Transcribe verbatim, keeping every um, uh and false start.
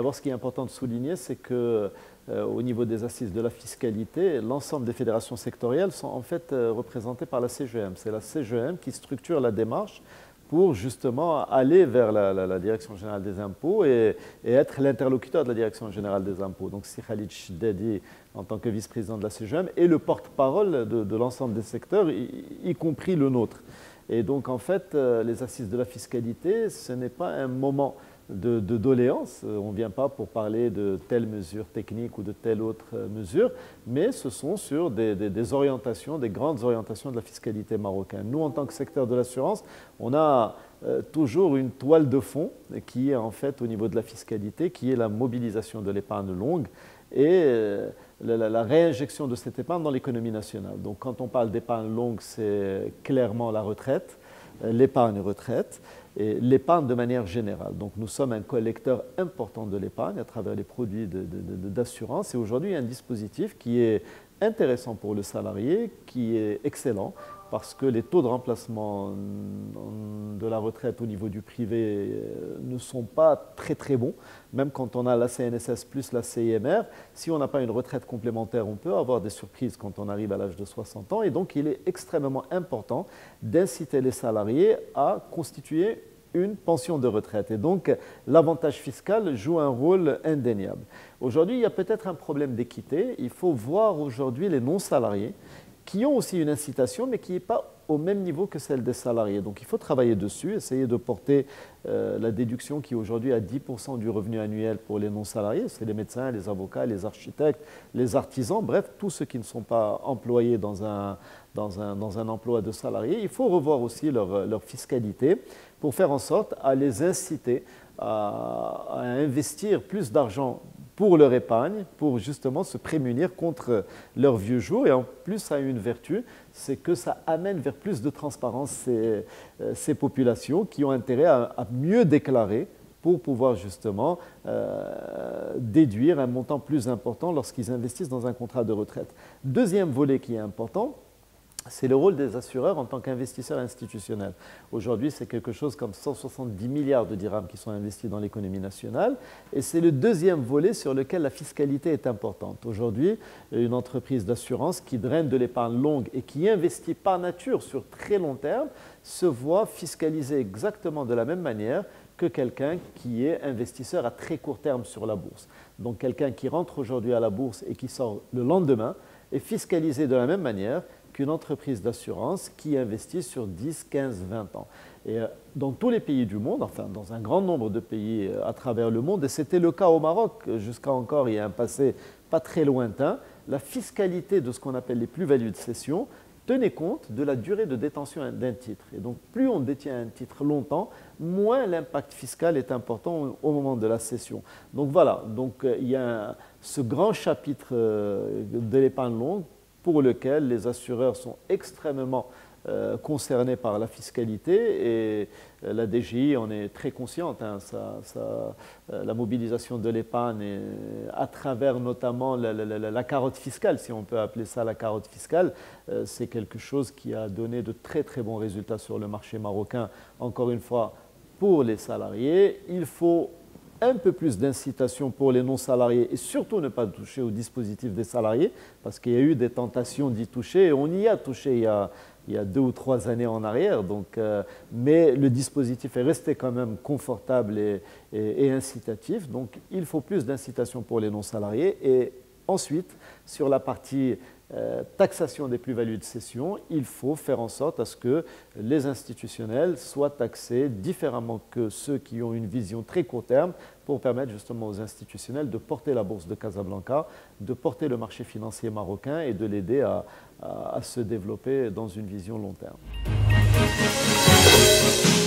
D'abord, ce qui est important de souligner, c'est que euh, au niveau des assises de la fiscalité, l'ensemble des fédérations sectorielles sont en fait euh, représentées par la C G M. C'est la C G M qui structure la démarche pour justement aller vers la, la, la Direction générale des impôts et, et être l'interlocuteur de la Direction générale des impôts. Donc, si Khalid Chiddadi, en tant que vice-président de la C G M, est le porte-parole de, de l'ensemble des secteurs, y, y compris le nôtre. Et donc, en fait, euh, les assises de la fiscalité, ce n'est pas un moment de, de doléance. On ne vient pas pour parler de telle mesure technique ou de telle autre mesure, mais ce sont sur des, des, des orientations, des grandes orientations de la fiscalité marocaine. Nous, en tant que secteur de l'assurance, on a euh, toujours une toile de fond qui est en fait au niveau de la fiscalité, qui est la mobilisation de l'épargne longue et euh, la, la réinjection de cette épargne dans l'économie nationale. Donc, quand on parle d'épargne longue, c'est clairement la retraite, l'épargne retraite, et l'épargne de manière générale. Donc nous sommes un collecteur important de l'épargne à travers les produits d'assurance. De, de, et aujourd'hui, il y a un dispositif qui est intéressant pour le salarié, qui est excellent, parce que les taux de remplacement de la retraite au niveau du privé ne sont pas très très bons. Même quand on a la C N S S plus la C I M R, si on n'a pas une retraite complémentaire, on peut avoir des surprises quand on arrive à l'âge de soixante ans. Et donc, il est extrêmement important d'inciter les salariés à constituer une pension de retraite. Et donc, l'avantage fiscal joue un rôle indéniable. Aujourd'hui, il y a peut-être un problème d'équité. Il faut voir aujourd'hui les non-salariés qui ont aussi une incitation, mais qui n'est pas au même niveau que celle des salariés. Donc il faut travailler dessus, essayer de porter euh, la déduction qui est aujourd'hui à dix pour cent du revenu annuel pour les non-salariés. C'est les médecins, les avocats, les architectes, les artisans, bref, tous ceux qui ne sont pas employés dans un, dans un, dans un emploi de salarié. Il faut revoir aussi leur, leur fiscalité pour faire en sorte à les inciter à, à investir plus d'argent pour leur épargne, pour justement se prémunir contre leurs vieux jours. Et en plus, ça a une vertu, c'est que ça amène vers plus de transparence ces, ces populations qui ont intérêt à, à mieux déclarer pour pouvoir justement euh, déduire un montant plus important lorsqu'ils investissent dans un contrat de retraite. Deuxième volet qui est important, c'est le rôle des assureurs en tant qu'investisseurs institutionnels. Aujourd'hui, c'est quelque chose comme cent soixante-dix milliards de dirhams qui sont investis dans l'économie nationale. Et c'est le deuxième volet sur lequel la fiscalité est importante. Aujourd'hui, une entreprise d'assurance qui draine de l'épargne longue et qui investit par nature sur très long terme se voit fiscalisée exactement de la même manière que quelqu'un qui est investisseur à très court terme sur la bourse. Donc quelqu'un qui rentre aujourd'hui à la bourse et qui sort le lendemain est fiscalisé de la même manière qu'une entreprise d'assurance qui investit sur dix, quinze, vingt ans. Et dans tous les pays du monde, enfin dans un grand nombre de pays à travers le monde, et c'était le cas au Maroc jusqu'à encore il y a un passé pas très lointain, la fiscalité de ce qu'on appelle les plus-values de cession tenait compte de la durée de détention d'un titre. Et donc plus on détient un titre longtemps, moins l'impact fiscal est important au moment de la cession. Donc voilà, donc, il y a un, ce grand chapitre de l'épargne longue pour lequel les assureurs sont extrêmement euh, concernés par la fiscalité et euh, la D G I en est très consciente. Hein, ça, ça, euh, la mobilisation de l'épargne à travers notamment la, la, la, la carotte fiscale, si on peut appeler ça la carotte fiscale, euh, c'est quelque chose qui a donné de très très bons résultats sur le marché marocain. Encore une fois, pour les salariés, il faut un peu plus d'incitation pour les non-salariés et surtout ne pas toucher au dispositif des salariés parce qu'il y a eu des tentations d'y toucher et on y a touché il y a, il y a deux ou trois années en arrière. Donc, euh, mais le dispositif est resté quand même confortable et, et, et incitatif. Donc il faut plus d'incitation pour les non-salariés. Et ensuite, sur la partie Euh, taxation des plus-values de cession, il faut faire en sorte à ce que les institutionnels soient taxés différemment que ceux qui ont une vision très court terme pour permettre justement aux institutionnels de porter la bourse de Casablanca, de porter le marché financier marocain et de l'aider à, à, à se développer dans une vision long terme.